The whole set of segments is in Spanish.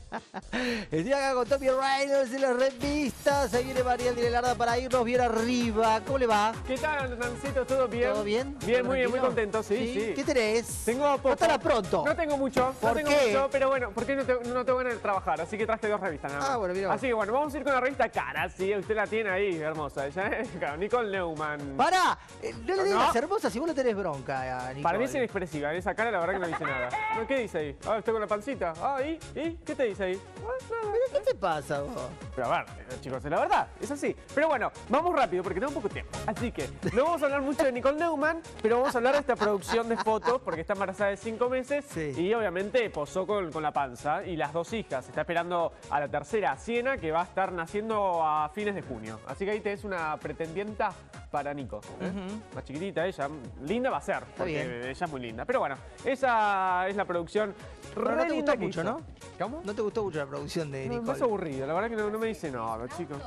Estoy acá con Tommy Reynolds en las revistas. Ahí viene Mariel Dilelarda para irnos bien arriba. ¿Cómo le va? ¿Qué tal, Nancito? ¿Todo bien? ¿Todo bien? Bien, ¿Todo muy bien, muy tranquilo? contento, sí. ¿Qué tenés? Tengo poco. No estará pronto. No tengo mucho, ¿Por qué? mucho, pero bueno, porque no tengo ganas de trabajar, así que traje 2 revistas nada más. Ah, bueno, mira. Así que bueno, vamos a ir con la revista Cara, sí, usted la tiene ahí, hermosa. Ella es claro, Nicole Neumann. ¡Pará! No le digas No. hermosa si vos no tenés bronca, Nicole. Para mí es inexpresiva, esa cara la verdad que no dice nada. No, ¿qué dice ahí? Ah, estoy con la pancita. Ah, ¿y? ¿Qué te dice ahí? Ah, nada. ¿Pero qué te pasa vos? Pero a ver, chicos, la verdad, es así. Pero bueno, vamos rápido porque tengo poco tiempo. Así que no vamos a hablar mucho de Nicole Neumann, pero vamos a hablar de esta producción de fotos porque está embarazada de 5 meses Sí. y obviamente posó con la panza y las 2 hijas. Está esperando a la tercera, a Siena, que va a estar naciendo a fines de junio. Así que ahí tenés una pretendienta para Nico. Más chiquitita ella, linda va a ser, porque bien. ella es muy linda. Pero bueno, esa es la producción. Pero re no te linda gustó que mucho, hizo. ¿no? ¿Cómo? ¿No te gustó mucho la producción de No, Nicole? es aburrido, la verdad que no me dice nada, chicos.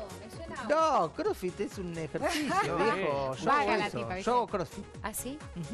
No, CrossFit es un ejercicio, No, viejo. Yo Vaga hago la eso. tipa, ¿viste? Yo hago CrossFit. ¿Ah, sí?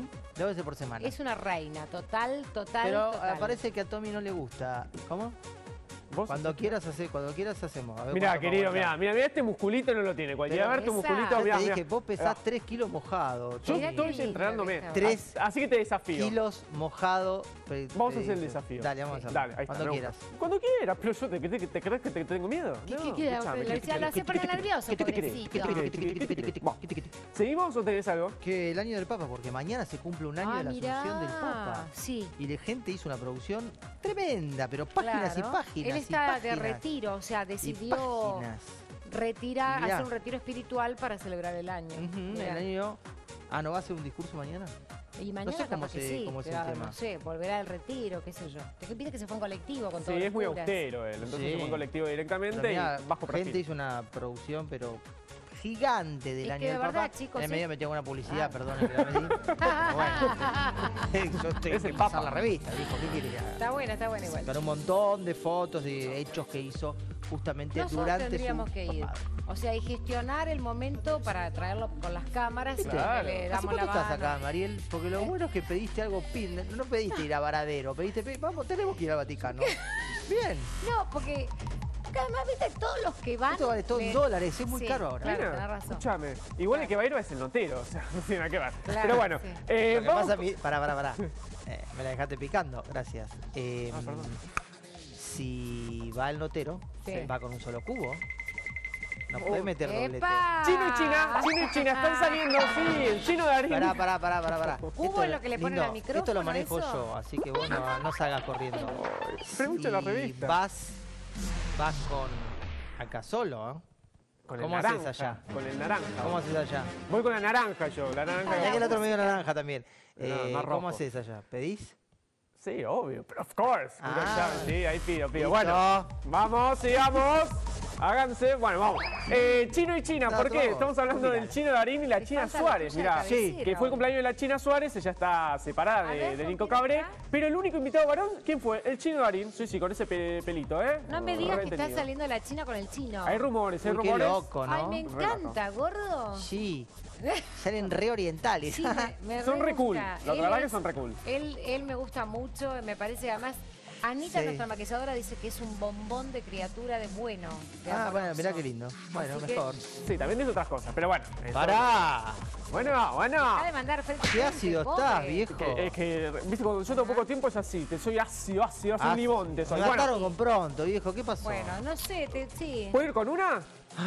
2 veces por semana. Es una reina, total. Pero total. parece que a Tommy no le gusta. ¿Cómo? ¿Vos? Cuando quieras hacemos. A ver Mirá, cuánto querido, podemos aguantar. mira, este musculito no lo tiene. Cualquiera Pero ver tu esa- musculito, Ya mirá, te dije, mirá. vos pesás 3 kilos mojado. Yo Mirá Tommy. qué estoy lindo entrenándome. que está. Tres Así que te desafío. kilos mojado. Vamos a hacer el desafío. Dale, vamos a hacerlo. Dale, ahí está. Cuando me quieras. gusta. Cuando quieras, pero yo te crees que te tengo miedo. ¿Qué No, queda? escuchame, Lo ¿qué hace poner nervioso, ¿Qué te crees? pobrecito. ¿Qué te crees? Bueno, ¿seguimos o tenés algo? Que el año del Papa, porque mañana se cumple un año de la mirá. asunción del Papa. Sí. Y la gente hizo una producción tremenda, pero páginas Claro. y páginas. Él y está de páginas retiro, o sea, y decidió páginas. retirar, Mirá. hacer un retiro espiritual para celebrar el año. Ujú, Mirá. el año. Ah, ¿no va a hacer un discurso mañana? Y mañana sé cómo capaz que se- sí, cómo es el pero, tema. no sé, volverá al retiro, qué sé yo. Te pide que se fue en colectivo con Sí, todos es los muy curas. austero él. Entonces Sí. se fue en colectivo directamente Pero mirá, y bajo gente perfil. hizo una producción, pero gigante del Es año que de del verdad, Papa. chicos, En el medio es- metí alguna publicidad, Ah. perdón que la metí. Pero bueno, yo estoy Es el en Papa. la revista, dijo, ¿qué quiere que haga? Está buena igual. Con un montón de fotos y hechos que hizo justamente Nosotros durante tendríamos su que ir. papado. O sea, y gestionar el momento para traerlo con las cámaras y Claro. le ¿Hace damos la cuánto estás mano. acá, Mariel? Porque lo bueno es que pediste algo no pediste ir a Varadero, pediste, vamos, tenemos que ir al Vaticano. Bien, No, porque además, viste, todos los que van... esto vale todo en dólares, es muy Sí, caro ahora. Claro, Mira, tenés razón. escúchame. Igual el que va a ir es el notero, o sea, no tiene nada que ver. Claro, Pero bueno, sí. Lo que vamos. pasa, pará. Me la dejaste picando, gracias. Perdón. Si va el notero, Sí. va con un solo cubo. No puede meter doblete. ¡Epa! Chino y China, están saliendo, sí, el chino de Darín. Pará. ¿Cubo es lo que le ponen al Esto lo micrófono, manejo eso? yo, así que vos no salgas corriendo. Pregunta la Y revista. vas con acá solo, ¿eh? Con el ¿Cómo naranja, haces allá? Con el naranja. ¿Cómo haces allá? Voy con la naranja yo, la naranja. Mirá que el otro medio naranja también. No, más ¿Cómo rojo. haces allá? ¿Pedís? Sí, obvio, pero of course. Ah. Mirá, ya, sí, ahí pido. Listo. Bueno, vamos, sigamos. Háganse, bueno, vamos. Chino y China, No, ¿por qué? todo. Estamos hablando del Chino Darín y la Le China falta la Suárez, tuya de mirá. cabecera. Que fue el cumpleaños de la China Suárez, ella está separada A ver, de ¿con Nico quién Cabré. está? Pero el único invitado varón, ¿quién fue? El Chino Darín, sí, con ese pelito, ¿eh? No me digas que está Retenido. saliendo la China con el chino. Hay rumores, hay Uy, qué rumores. loco, ¿no? Ay, me encanta, gordo. Sí, salen re orientales. Sí, me Son re cool, gusta. la Él verdad que es- son re cool. Él me gusta mucho, me parece que además... Anita, Sí. nuestra maquilladora, dice que es un bombón de criatura de bueno. de Bueno, amoroso. mirá qué lindo. Bueno, Así que- mejor. Sí, también dice otras cosas, pero bueno. eso- ¡Pará! Bueno. Deja de mandar frente. ¡Qué ácido pobre. estás, viejo! Es que, viste, cuando yo tengo poco tiempo es así, te soy ácido, Ah, un limón te soy. Me Bueno, mataron con pronto, viejo. ¿Qué pasó? Bueno, no sé, sí. ¿puedo ir con una?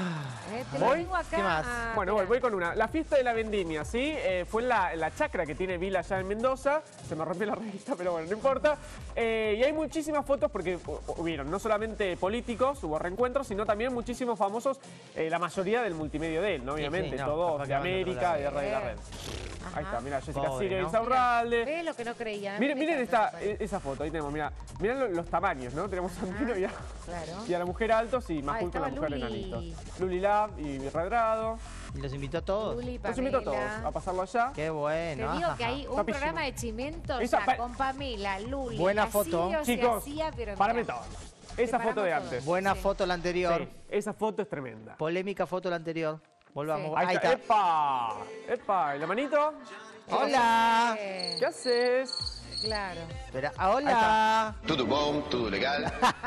Te lo ¿Voy? digo acá. ¿Qué más? Bueno, voy con una. La fiesta de la vendimia, ¿sí? Fue en la chacra que tiene Vila allá en Mendoza. Se me rompió la revista, pero bueno, no importa. Y hay muchísimas fotos porque hubieron no solamente políticos, hubo reencuentros, sino también muchísimos famosos, la mayoría del multimedio de él, ¿no? Obviamente, no, todos capaz que de van de otro América, de lado. Red de la Red. Ahí está, mira, Jessica Pobre, Sirio y ¿no? Insaurralde. ¿Ves lo que no creía? Miren esa foto, ahí tenemos, miren los tamaños, ¿no? Tenemos a Santino Claro. y a la mujer altos y más Ah, cool con la estaba mujer Luli. enanitos. Luli Lab y Redrado. ¿Y los invitó a todos? Luli, Los invito a todos Pamela. a pasarlo allá. Qué Te bueno. digo que hay un Papísimo. programa de chimentos Esa ya con Pamela, Luli. Buena así foto. o se Chicos, hacía, pero párame mirá. todo. Esa Separamos foto de todo. antes. Buena Sí. foto la anterior. Sí, esa foto es tremenda. Polémica foto la anterior. Volvamos. Sí. Ahí está. ¡Epa! ¡Epa! ¿Y la manito? Hola. ¿Qué haces? Claro. Espera, hola. Tudo bom, tudo legal.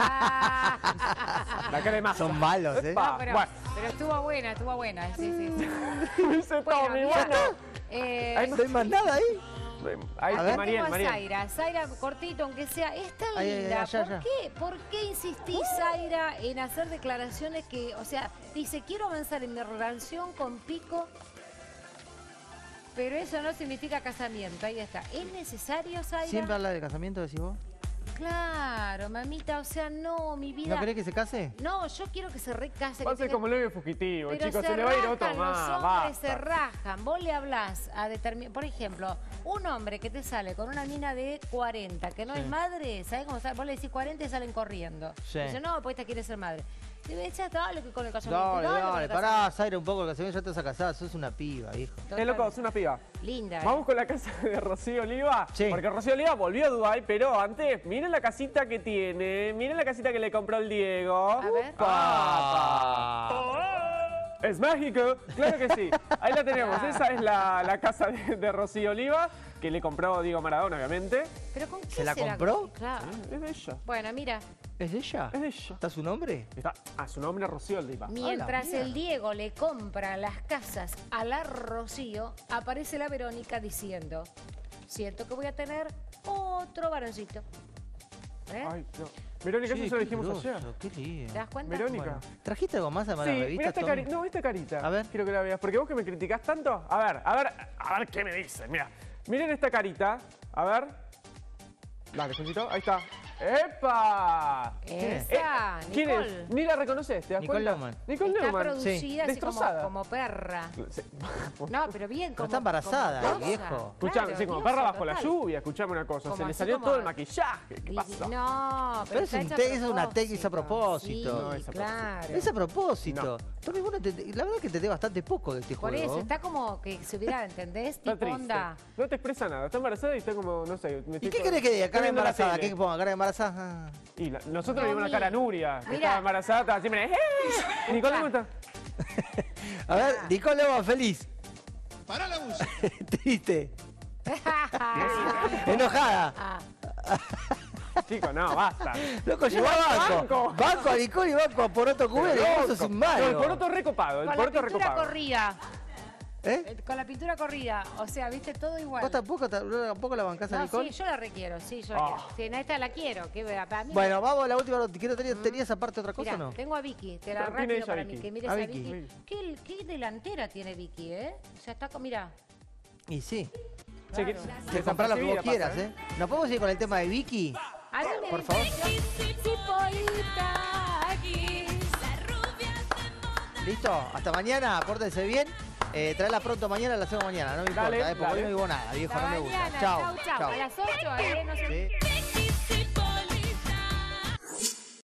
La cara de masa. Son malos, ¿eh? Epa. No, pero, Bueno. pero estuvo buena. Sí, sí, sí. Dice Bueno, Tommy, mira, bueno. ¿No hay más nada ahí? Ahí A está ver. Mariel, tengo a Mariel. Zaira, cortito, aunque sea, es tan Ay, ay, linda. ay, ya. ¿Por qué insistís, Zaira, en hacer declaraciones que, o sea, dice, quiero avanzar en mi relación con Pico, pero eso no significa casamiento? Ahí está. ¿Es necesario, Zaira? ¿Siempre habla de casamiento, decís vos? Claro, mamita, o sea, no, mi vida... ¿No querés que se case? No, yo quiero que se recase. Va a que ser tenga- como el novio fugitivo, Pero chicos. Se le va a ir otro rajan, más. los hombres Basta. se rajan. Vos le hablás a determinar... Por ejemplo, un hombre que te sale con una mina de 40, que no es madre, ¿sabés cómo sale? Vos le decís 40 y salen corriendo. Sí. Dice, no, pues esta quiere ser madre. Y me dice, dale, que con el casamiento. Dale, con dale, el pará, casamiento. Zaira, un poco el casamiento, ya te vas a casar, sos una piba, hijo. Es loco, es una piba. Linda. Vamos con la casa de Rocío Oliva. Sí. Porque Rocío Oliva volvió a Dubái, pero antes, miren la casita que tiene. Miren la casita que le compró el Diego. A ver. Es mágico, claro que sí. Ahí la tenemos. Esa es la casa de Rocío Oliva, que le compró Diego Maradona, obviamente. ¿Pero con qué ¿Se la será? compró? Claro. Es de ella. Bueno, mira, ¿Es de ella? Es de ella. ¿Está su nombre? Está a su nombre Rocío Oliva. mientras mierda. el Diego le compra las casas a la Rocío, aparece la Verónica diciendo, siento que voy a tener otro varoncito. ¿Eh? Ay, no. Verónica, Che, eso se lo qué dijimos groso, ayer. Qué lindo. ¿Te das cuenta? Verónica. Bueno, ¿trajiste algo más además Sí, de las mira revistas, esta Tommy? carita. No, esta carita. A ver. Quiero que la veas. Porque vos que me criticás tanto. A ver qué me dicen. Mira. Miren esta carita. A ver. Dale, Juancito. Ahí está. ¡Epa! Esa, ¿Quién Nicole. es? Ni la reconoces, ¿te das Nicole cuenta? Neumann. Nicole Está Neumann. producida Sí. así Destrozada. como perra. Sí. No, pero bien, como está embarazada, como diosa. viejo. Escuchame, Claro, sí, como diosa perra bajo la total. lluvia. Escuchame una cosa. Como Se le así salió como- todo el maquillaje. ¿Qué Y- pasa? No, Pero está es hecha es una técnica a propósito. Sí, No es a claro. Es a propósito. Tommy, vos la verdad que te dé bastante poco de este Por juego. eso, está como que se hubiera, ¿entendés? Está Tipo triste. onda. No te expresa nada. Está embarazada y está como, no sé. ¿Y qué querés que diga? Cara de viendo la embarazada. tele. ¿Qué que ponga? Cara de embarazada. Y nosotros No, vimos la cara a Nuria, que Mira. estaba embarazada, estaba siempre. Nicole, ¿cómo está? A ver, Nicole Neumann, feliz. Para la música. Triste. Enojada. Ah, Chicos, no, basta. Loco, llegó a banco. Banco. Banco a Nicole y banco a Poroto Cubero. Vos sos un No, malo. el poroto recopado, el con la poroto pintura recopado. corrida. ¿Eh? Con la pintura corrida. O sea, viste, todo igual. ¿Vos tampoco la bancás a No, Nicole? sí, yo la requiero, sí, yo la Ah. quiero. Sí, en esta la quiero. Que vea, para mí. Bueno, vamos a la última. ¿Tenías aparte otra cosa Mirá, o no? tengo a Vicky, te la Pero tiene rápido ella, para Vicky. mí, que mires A a Vicky. Vicky. ¿Qué delantera tiene Vicky, eh? O sea, está con, mirá. Y sí. Che, que- Que comprar lo que vos desapercibida quieras, pasa, ¿eh? ¿Nos podemos ir con el tema de Vicky? A mí me Por dice, favor. Cipolita, aquí. ¿Listo? Hasta mañana, pórtense bien. Traela pronto mañana, la hacemos mañana, no me importa, Dale, porque dale. hoy no digo nada, viejo, Hasta no me gusta. mañana. Chao, Chau, chau. A las 8, no sé. Sí.